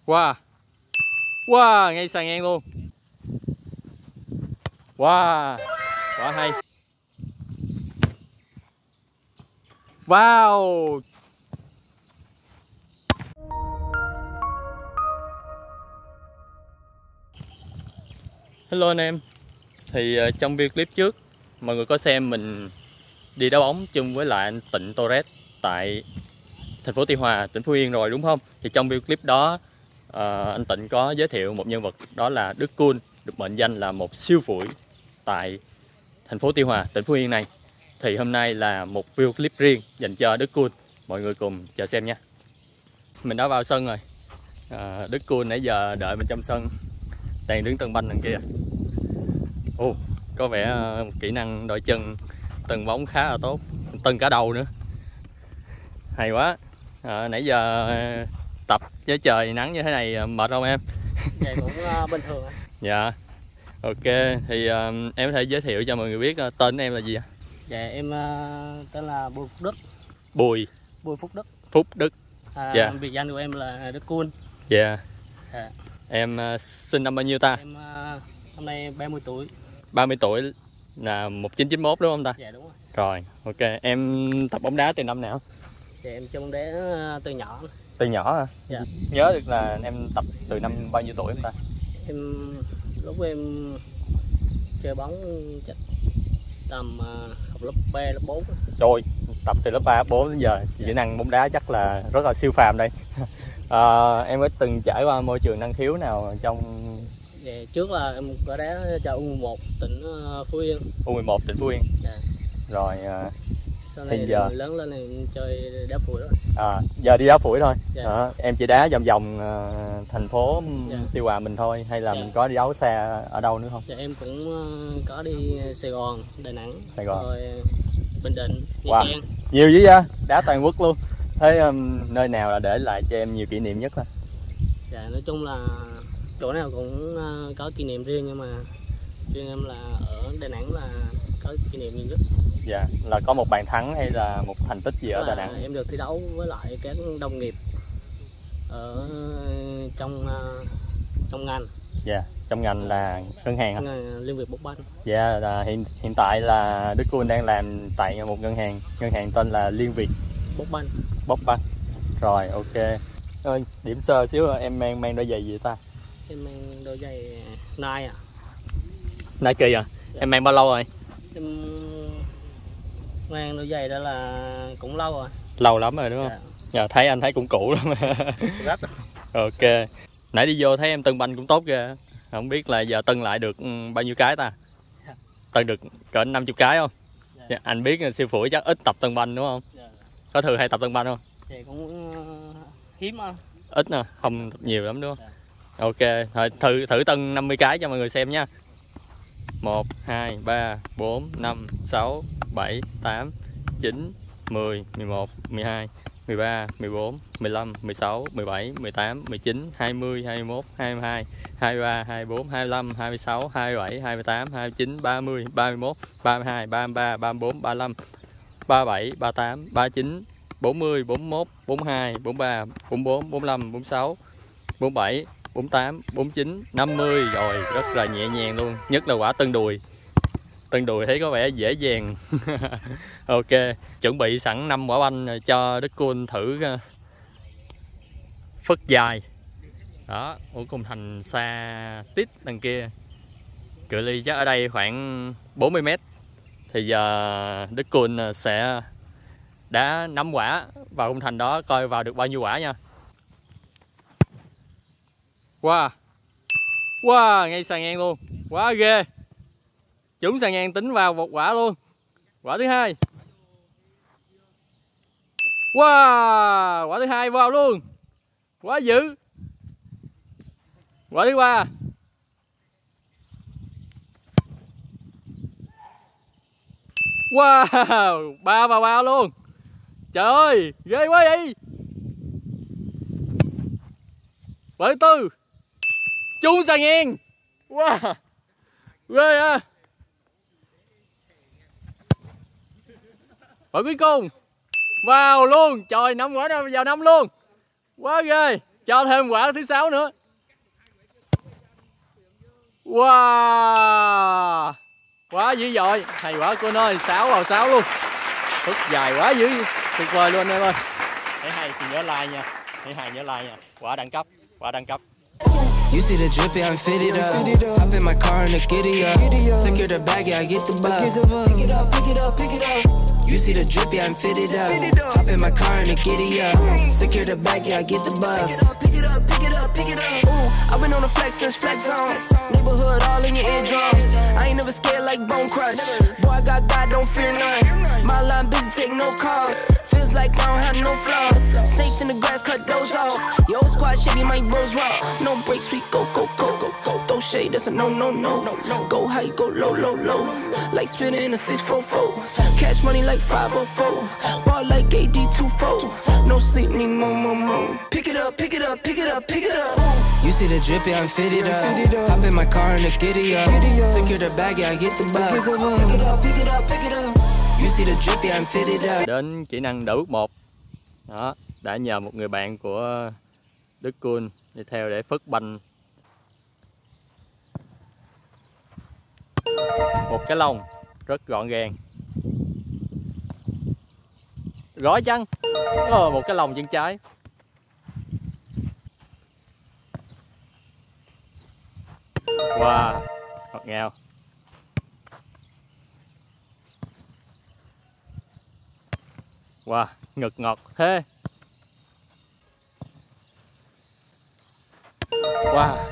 Wow. Wow, ngay sàn ngang luôn. Wow, quá hay. Wow. Hello anh em. Thì trong video clip trước mọi người có xem mình đi đá bóng chung với lại anh Tịnh Torres tại thành phố Tuy Hòa, tỉnh Phú Yên rồi đúng không? Thì trong video clip đó anh Tịnh có giới thiệu một nhân vật, đó là Đức Kun, được mệnh danh là một siêu phủi tại thành phố Tuy Hòa, tỉnh Phú Yên này. Thì hôm nay là một video clip riêng dành cho Đức Kun, mọi người cùng chờ xem nha. Mình đã vào sân rồi. Đức Kun nãy giờ đợi mình trong sân, đang đứng tân banh đằng kia. Có vẻ một kỹ năng đội chân tần bóng khá là tốt, tần cả đầu nữa, hay quá. Nãy giờ tập với trời nắng như thế này mệt không em? Dạ cũng bình thường. Dạ, ok. Thì em có thể giới thiệu cho mọi người biết tên của em là gì ạ? Dạ em tên là Bùi Phúc Đức. Bùi Phúc Đức. Phúc Đức. Dạ. Biệt danh của em là Đức Kun. Dạ. Em sinh năm bao nhiêu ta? Em năm nay 30 tuổi. 30 tuổi là 1991 đúng không ta? Dạ đúng rồi. Rồi, ok. Em tập bóng đá từ năm nào? Dạ em chơi bóng đá từ nhỏ. Từ nhỏ hả? Dạ. Nhớ được là em tập từ năm bao nhiêu tuổi không ta? Em lúc em chơi bóng chắc tầm học lớp 3, lớp 4. Trời, tập từ lớp 3, lớp 4 đến giờ. Kỹ năng bóng đá chắc là rất là siêu phàm đây. Em có từng trải qua môi trường năng khiếu nào trong... Dạ, trước là em có đá cho U11 tỉnh Phú Yên. U11 tỉnh Phú Yên. Dạ. Rồi sau này giờ lớn lên thì em chơi đá phủi rồi. Giờ đi đá phủi thôi. Dạ. Em chỉ đá vòng vòng thành phố Dạ. Tuy Hòa mình thôi, hay là dạ. mình có đi đấu xa ở đâu nữa không? Dạ em cũng có đi Sài Gòn, Đà Nẵng, Sài Gòn, rồi Bình Định, Nha Trang. Nhiều dữ vậy, đá toàn quốc luôn. Thế nơi nào là để lại cho em nhiều kỷ niệm nhất đó? Dạ nói chung là chỗ nào cũng có kỷ niệm riêng, nhưng mà riêng em là ở Đà Nẵng là có kỷ niệm nhiều nhất. Dạ, là có một bàn thắng hay là một thành tích gì ở Đà Nẵng? Em được thi đấu với lại các đồng nghiệp ở trong ngành. Dạ, trong ngành là ngân hàng hả? Liên Việt Bốc Banh. Dạ, là hiện tại là Đức Kun đang làm tại một ngân hàng tên là Liên Việt Bốc Banh. Rồi, ok. Điểm sơ xíu, em mang đôi giày gì ta? Em mang đôi giày Nike. Nike à? Dạ. Em mang bao lâu rồi? Em mang đôi giày đó là cũng lâu rồi. Lâu lắm rồi đúng không? Dạ. Thấy anh thấy cũng cũ lắm. Rất. Ok. Nãy đi vô thấy em tân banh cũng tốt ghê. Không biết là giờ tân lại được bao nhiêu cái ta? Dạ. Tân được cỡ 50 cái không? Dạ. Dạ. Anh biết siêu phủi chắc ít tập tân banh đúng không? Dạ. Có thường hay tập tân banh không? Thì cũng hiếm không? Ít nè, không tập nhiều lắm đúng không? Dạ. Ok, thôi thử tân 50 cái cho mọi người xem nha. 1, 2, 3, 4, 5, 6, 7, 8, 9, 10, 11, 12, 13, 14, 15, 16, 17, 18, 19, 20, 21, 22, 23, 24, 25, 26, 27, 28, 29, 30, 31, 32, 33, 34, 35, 37, 38, 39, 40, 41, 42, 43, 44, 45, 46, 47, 48, 49, 50. Rồi, rất là nhẹ nhàng luôn. Nhất là quả tân đùi. Tân đùi thấy có vẻ dễ dàng. Ok, chuẩn bị sẵn 5 quả banh cho Đức Kun thử phất dài. Đó, cùng thành xa tít đằng kia. Cự ly chắc ở đây khoảng 40 m. Thì giờ Đức Kun sẽ đá 5 quả vào khung thành đó, coi vào được bao nhiêu quả nha. Wow. Wow, ngay sàn ngang luôn. Quá ghê. Trúng sàn ngang tính vào một quả luôn. Quả thứ hai. Wow, quả thứ hai vào luôn. Quá dữ. Quả thứ ba. Wow, 3 vào bao luôn. Trời ơi, ghê quá vậy. Quả thứ tư. Trúng sàn ngang. Wow, ghê à. Quả cuối cùng vào luôn. Trời, 5 quả vào 5 luôn. Quá ghê. Cho thêm quả thứ 6 nữa. Wow, quá dữ dội, hay quả của nó 6 vào 6 luôn. Phức dài quá dữ, tuyệt vời luôn anh em ơi. Thấy hay thì nhớ like nha, thấy hay nhớ like nha. Quả đẳng cấp, quả đẳng cấp. You see the drippy, I'm fitted up. Hop in my car and the giddy up. Secure the bag, yeah, I get the bus. Pick it up, pick it up, pick it up. You see the drippy, I'm fitted up. Hop in my car and the giddy up. Secure the bag, yeah, I get the bus. Pick it up, pick it up, pick it up. Ooh, I've been on the flex since flex zone. Neighborhood all in your eardrums. I ain't never scared like Bone Crush. Boy, I got God, don't fear none. My line busy, take no calls. Feels like I don't have no flaws. Snakes in the grass, cut those off. Your old squad shady, my bros raw. No breaks, we go, go, go, go, go. Throw shade, that's a no, no, no, no. Go high, go low, low, low. Like spinning in a 644. Cash money like 504. Ball like AD24. No sleep, need more, more, more. Pick it up, pick it up, pick it up, pick it up. You see the drippy, I'm fitted up. Hop in my car and the giddy up. Secure the bag, yeah, I get the bus. Pick it up, pick it up, pick it up. You see the drippy, I'm fitted up. Đến kỹ năng đỡ bước 1. Đó, đã nhờ một người bạn của Đức Kun đi theo để phất banh một cái lông rất gọn gàng. Gói chăng? Một cái lông chân trái. Wow, ngọt ngào. Wow, ngực ngọt thế. Wow.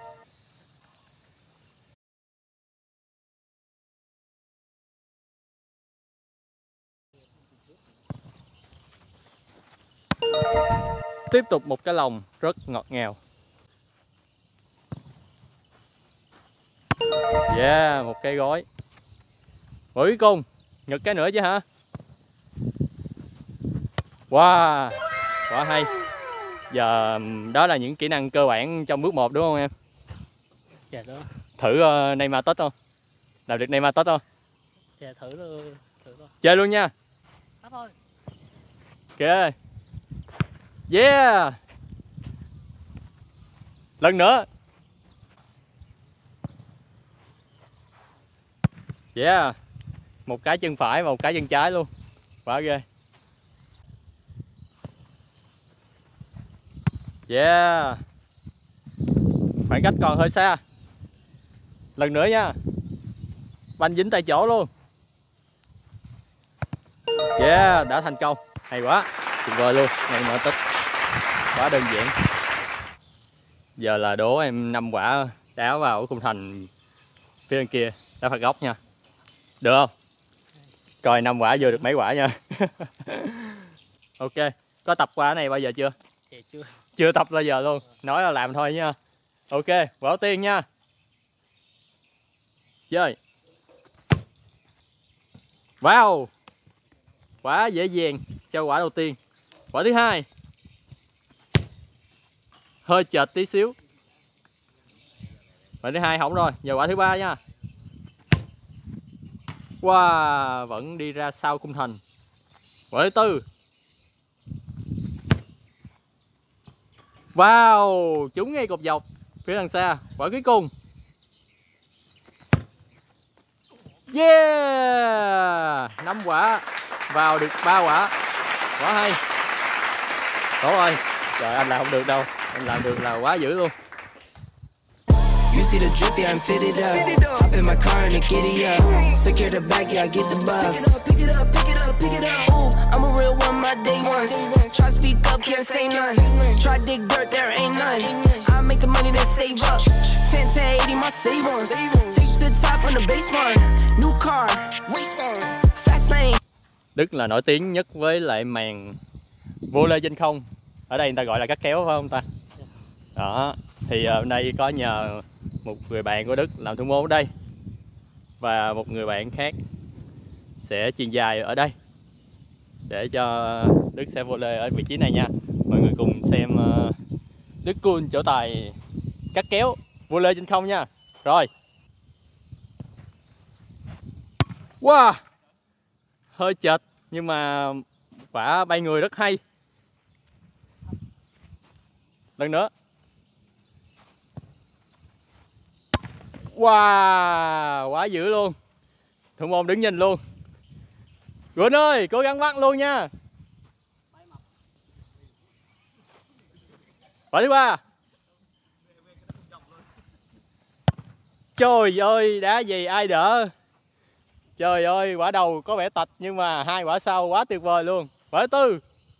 Tiếp tục một cái lồng rất ngọt ngào. Yeah, một cái gói. Cuối cùng, nhật cái nữa chứ hả? Wow, quá hay. Giờ đó là những kỹ năng cơ bản trong bước 1 đúng không em? Dạ đó. Thử Neymar Tết không? Làm được Neymar Tết không? Dạ thử luôn. Chơi luôn nha. Thôi. Ok. Yeah. Lần nữa. Yeah. Một cái chân phải và một cái chân trái luôn. Quá ghê. Yeah. Khoảng cách còn hơi xa. Lần nữa nha. Banh dính tại chỗ luôn. Yeah, đã thành công. Hay quá. Tuyệt vời luôn. Ngày mở tích. Quá đơn giản. Giờ là đố em 5 quả đá vào ở khung thành phía bên kia, đá phạt góc nha. Được không? Coi 5 quả vô được mấy quả nha. Ok. Có tập qua cái này bao giờ chưa? Dạ chưa. Chưa tập bao giờ luôn. Nói là làm thôi nha. Ok, quả đầu tiên nha. Chơi. Wow. Quá dễ dàng cho quả đầu tiên. Quả thứ hai. Hơi chệch tí xíu. Quả thứ hai hỏng rồi. Giờ quả thứ ba nha. Wow, vẫn đi ra sau khung thành. Quả thứ tư. Wow, trúng ngay cột dọc phía đằng xa. Quả cuối cùng. Yeah, 5 quả vào được 3 quả. Quá hay. Tốt rồi. Trời, anh làm không được đâu. Anh làm được là quá dữ luôn. You see the drippy, I'm fitted up. Hop in my car and the giddy up. Secure the bag, yeah, I get the bus. Pick it up, pick it up, pick it up. Ooh, I'm a real one, my day ones. Try speak up, can't say none. Try dig dirt, there ain't none. I make the money that save up. 10 to 80, my save ones. Take to the top on the base one. New car, race on, fast lane. Đức là nổi tiếng nhất với lại màn vô lê trên không. Ở đây người ta gọi là cắt kéo phải không ta? Đó, thì hôm nay có nhờ một người bạn của Đức làm thủ môn ở đây. Và một người bạn khác sẽ chuyền dài ở đây. Để cho Đức sẽ vô lê ở vị trí này nha. Mọi người cùng xem Đức Kun trổ tài cắt kéo vô lê trên không nha. Rồi. Wow. Hơi chệch nhưng mà quả bay người rất hay. lần nữa. Wow, quá dữ luôn. Thủ môn đứng nhìn luôn. Quỳnh ơi, cố gắng bắt luôn nha. Quả thứ ba. Trời ơi, đá gì ai đỡ. Trời ơi, quả đầu có vẻ tạch nhưng mà hai quả sau quá tuyệt vời luôn. Quả thứ tư.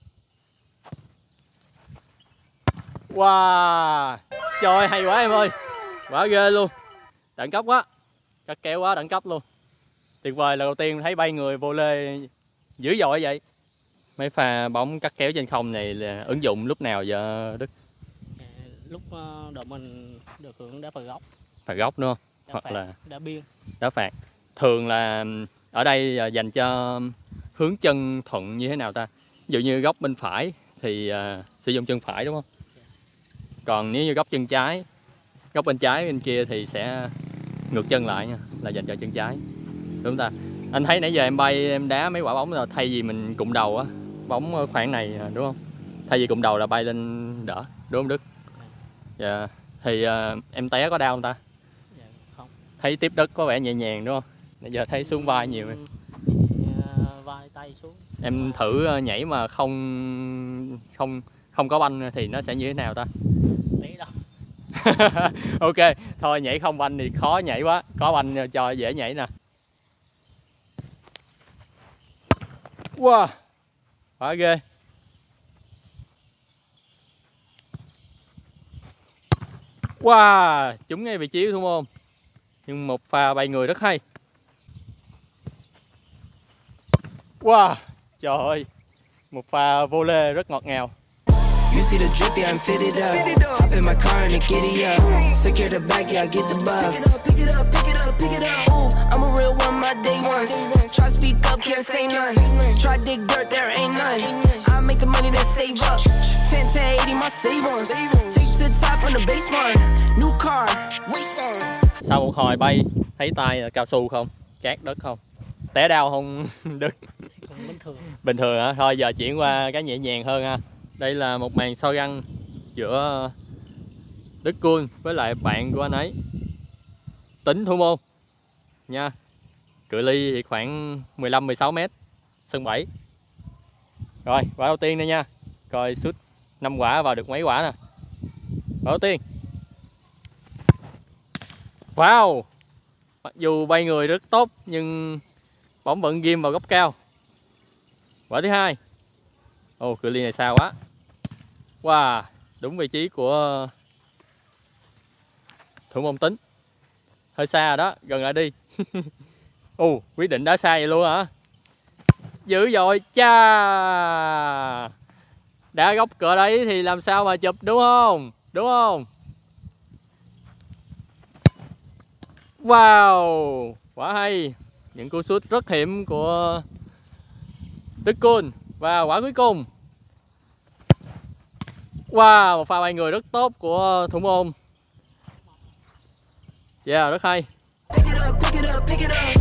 Wow. Trời, hay quá em ơi. Quá ghê luôn. Đẳng cấp quá. Cắt kéo quá đẳng cấp luôn. Tuyệt vời, lần đầu tiên thấy bay người vô lê dữ dội vậy. Mấy pha bóng cắt kéo trên không này là ứng dụng lúc nào giờ Đức? Lúc đội mình được hưởng đá phạt góc. Phạt góc đúng không? Đá Hoặc phạt, là đá biên. đá phạt. Thường là ở đây dành cho hướng chân thuận như thế nào ta? Ví dụ như góc bên phải thì sử dụng chân phải đúng không? Còn nếu như góc chân trái, góc bên trái bên kia thì sẽ ngược chân lại nha, là dành cho chân trái. Đúng ta? Anh thấy nãy giờ em bay em đá mấy quả bóng là thay vì mình cụm đầu á, bóng khoảng này đúng không? Thay vì cụm đầu là bay lên đỡ, đúng không Đức? Dạ. Thì em té có đau không ta? Dạ, không. Thấy tiếp đất có vẻ nhẹ nhàng đúng không? Bây giờ thấy xuống vai nhiều em. Vai tay xuống. Em thử nhảy mà không có banh thì nó sẽ như thế nào ta? Đấy đâu. Ok, thôi nhảy không banh thì khó nhảy quá, có banh cho dễ nhảy nè. Wow, quá ghê. Wow, trúng ngay vị trí của thủ môn. Nhưng một pha bay người rất hay. Wow, trời ơi, một pha vô lê rất ngọt ngào. You see the drip, yeah, I'm fitted up. Hop in my car and it giddy up. Secure the bag, yeah, I get the bus. Pick it up, pick it up, pick it up. Ooh, I'm a real one, my day ones. Try speak up, can't say none. Try dig dirt, there ain't none. I make the money that save up. 10 to 80, my save ones. Take to the top on the base one. New car, race on. Sau một hồi bay, thấy tay là cao su không? Cát đất không? Té đau không Đức? Bình thường. Bình thường hả? Thôi giờ chuyển qua cái nhẹ nhàng hơn ha. Đây là một màn so găng giữa Đức Kun với lại bạn của anh ấy, Tính thủ môn nha. Cự ly thì khoảng 15-16 m, sân 7. Rồi, quả đầu tiên đây nha. Coi sút 5 quả vào được mấy quả nè. Quả đầu tiên. Wow. Mặc dù bay người rất tốt nhưng bóng vẫn ghim vào góc cao. Quả thứ hai. Ồ, cự ly này xa quá. Wow, đúng vị trí của thủ môn Tính. Hơi xa rồi đó, gần lại đi. Ồ, quyết định đá xa vậy luôn hả? Dữ rồi, cha. Đá góc cửa đấy thì làm sao mà chụp đúng không? Đúng không? Wow, quả hay. Những cú sút rất hiểm của Đức Kun. Và quả cuối cùng. Wow, một pha bay người rất tốt của thủ môn. Yeah, rất hay. Pick it up, pick it up, pick it up.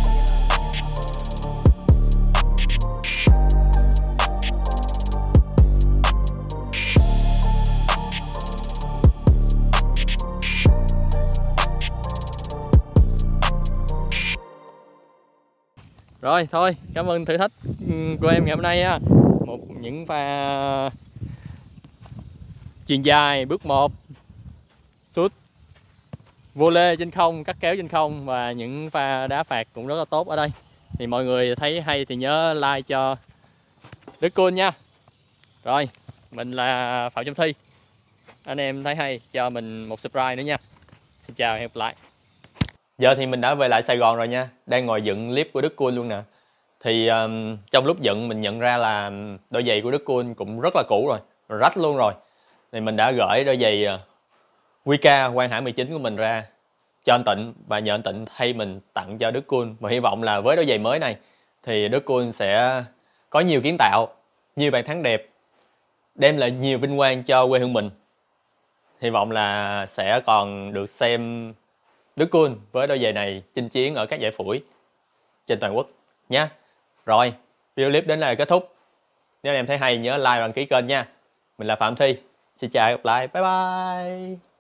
Rồi, thôi, cảm ơn thử thách của em ngày hôm nay ha. Những pha chuyền dài bước 1, sút vô lê trên không, cắt kéo trên không và những pha đá phạt cũng rất là tốt ở đây. Thì mọi người thấy hay thì nhớ like cho Đức Kun nha. Rồi, mình là Phạm Trung Thi. Anh em thấy hay cho mình một subscribe nữa nha. Xin chào và hẹn gặp lại. Giờ thì mình đã về lại Sài Gòn rồi nha. Đang ngồi dựng clip của Đức Kun luôn nè. Thì trong lúc dựng mình nhận ra là đôi giày của Đức Kun cũng rất là cũ rồi, rách luôn rồi. Thì mình đã gửi đôi giày Wika Quang Hải 19 của mình ra cho anh Tịnh và nhờ anh Tịnh thay mình tặng cho Đức Kun. Và hy vọng là với đôi giày mới này thì Đức Kun sẽ có nhiều kiến tạo, nhiều bàn thắng đẹp, đem lại nhiều vinh quang cho quê hương mình. Hy vọng là sẽ còn được xem Đức Kun với đôi giày này chinh chiến ở các giải phủi trên toàn quốc nhé. Rồi, video clip đến đây là kết thúc. Nếu anh em thấy hay nhớ like và đăng ký kênh nha. Mình là Phạm Thi. Xin chào, gặp lại, bye bye.